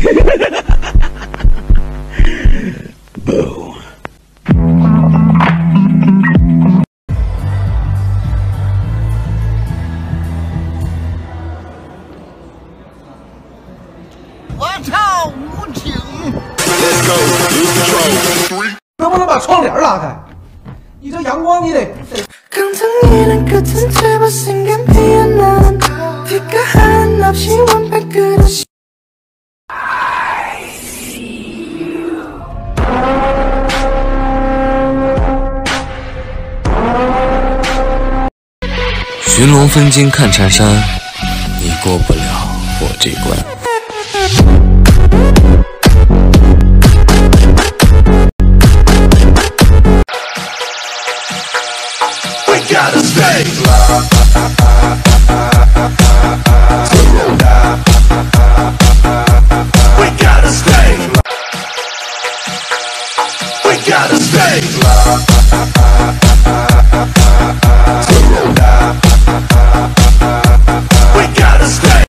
Boom. 我操，武警！ 能不能把窗帘拉开？你这阳光你得。 강성이는 끝은 잡아생긴 피어난 빛과 한없이 완벽한 寻龙分金看缠山，你过不了我这关。 Gotta stay. We gotta stay. We gotta stay. We gotta stay.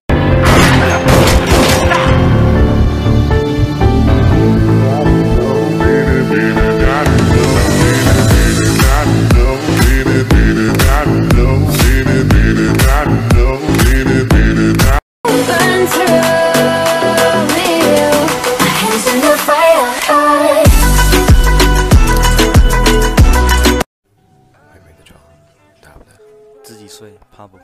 怕不怕？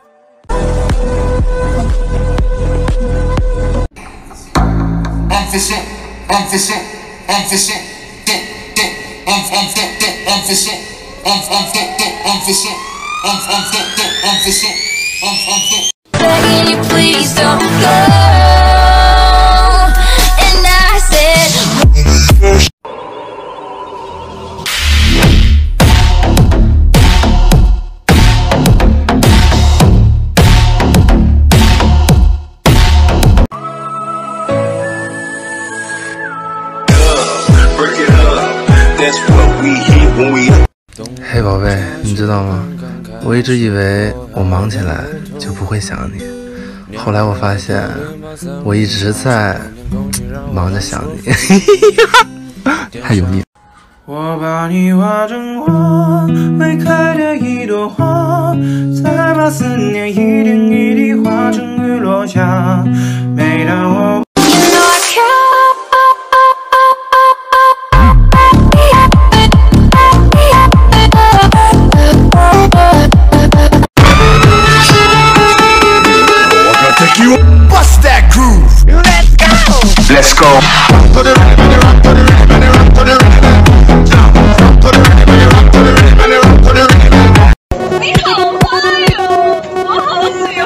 嘿，宝贝，你知道吗？我一直以为我忙起来就不会想你，后来我发现我一直在忙着想你，太油腻了。 我把你画成我未开的一朵花，再把思念一点一滴化成雨落下。每当我。 Bust that groove. Let's go. Put it right, put it right, put it right, put it right, put it right. Put it right, put it right, put it right, put it right, put it right. 你好坏哟，我好喜欢。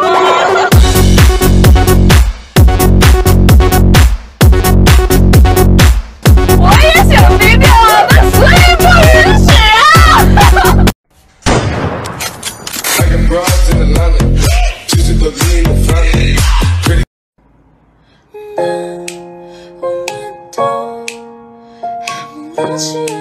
我也想低调啊，但所以不允许啊。